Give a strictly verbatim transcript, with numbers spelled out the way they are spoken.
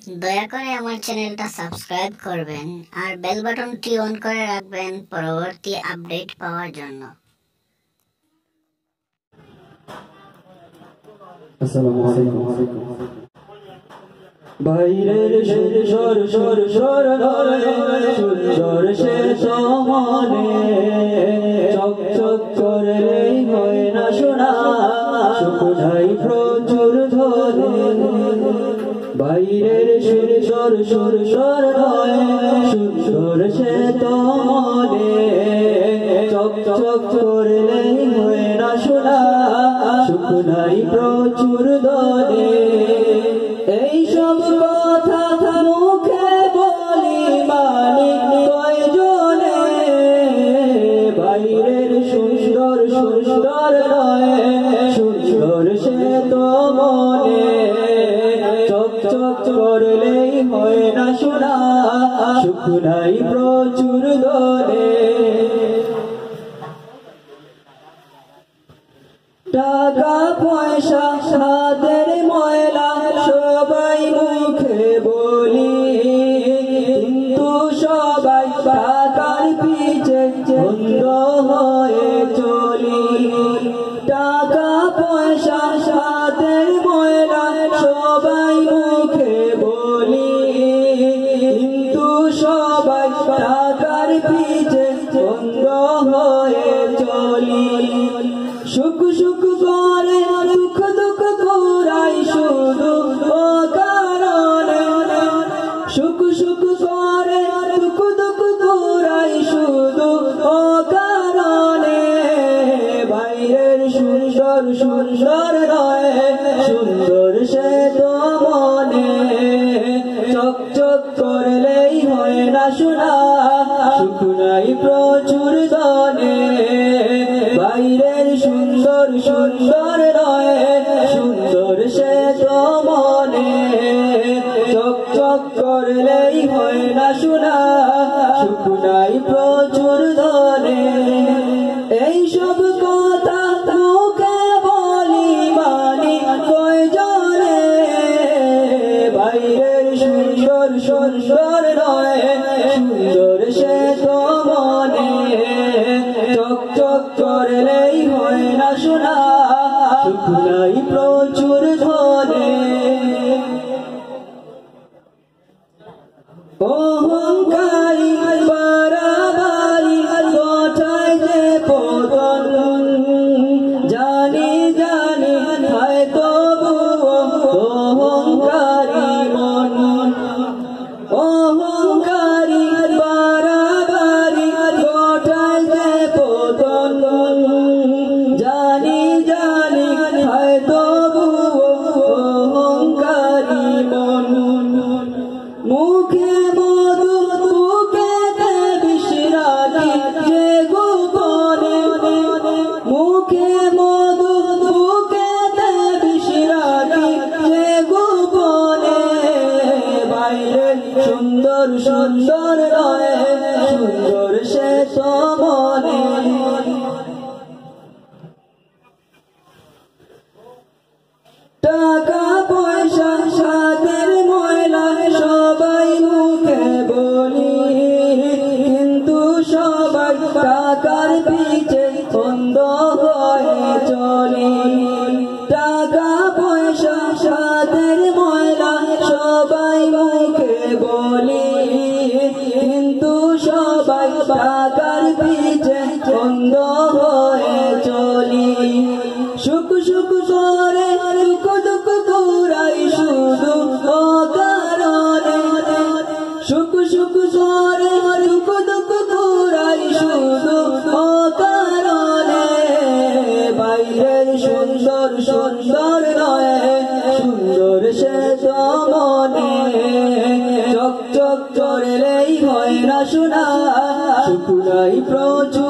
দয়া করে আমার চ্যানেলটা সাবস্ক্রাইব করবেন আর বেল বাটনটি অন করে রাখবেন পরবর্তী আপডেট পাওয়ার জন্য। আসসালামু আলাইকুম। বাইরের সুর সর সর সর সুন্দর সে সমানে চক চক করলেই হয় না শোনা, শুকনাই প্রচুর ধরে। বাইরের সুর সর সর সর সুন্দর সে তমনে চক চক করলেই হয় না শোনা, শুকনাই প্রচুর ধরে। এই সব কথা মুখে বলি মানি কয়জনে, বাইরের সুন্দর সুন্দর নয় সুন্দর সে তো মনে চক চক করলেই হয় না শোনা, শুকনাই প্রচুর দরে। টাকা পয়সা হাতের ময়লা সবাই মুখে বলি, কিন্তু সবাই টাকার পিছে অন্ধ হয়ে চলি। টাকা পয়সা হাতের ময়লা সবাই মুখে বলি, কিন্তু সবাই টাকার পিছে অন্ধ হয়ে চলি। সুখ সুখ করে দুঃখ দুঃখ করাই শুধু ও কারণে, সুখ সুখ করে দুঃখ দুঃখ করাই শুধু ও কারণে। বাইরের সুন্দর সুন্দর নয় সুন্দর সে তো মনে চক চক করলেই হয় না শোনা, শুকনাই প্রচুর দনে। বাইরের সুন্দর সুন্দর নয় সুন্দর সে তো মনে চক চক করলেই হয় না শোনা, শুকনাই প্রচুর ধরে। এই সব কথা মুখে বলি মানি কয়জনে, বাইরের সুন্দর সুন্দর নয় সুন্দর সে তো মনে চক চক করলেই হয় না শোনা, শুকনাই প্রচুর ধরে। অহংকারী বাড়াবাড়ি গোটায় যে পতন, জানি জানি হয় তবু অহংকারী মন। অহংকারী বাড়াবাড়ি গোটায় যে পতন, জানি জানি হয় তবু অহংকারী মন। মুখে মধু বুকেতে বিশরাকি যে গোপনে, মুখে মধু বুকেতে বিশরাকি যে গোপনে। বাইরে সুন্দর সুন্দর নয় সুন্দর সে তো মনে। টাকা পয়সা সাদের ময়লা সবাই মুখে বলি, কিন্তু সবাই টাকার পিছে অন্ধ হয়ে চলি। টাকা পয়সা সাদের ময়লা সবাই মুখে বলি, কিন্তু সবাই টাকার পিছে অন্ধ হয়ে চলি। সুখ সুখ করে দুঃখ দুঃখ করাই শুধু ও কারণে, সুখ সুখ করে দুঃখ দুঃখ করাই শুধু ও কারণে। বাইরের সুন্দর সুন্দর নয় সুন্দর সে তো মনে চক চক করলেই হয় না শোনা, শুকনাই প্রচুর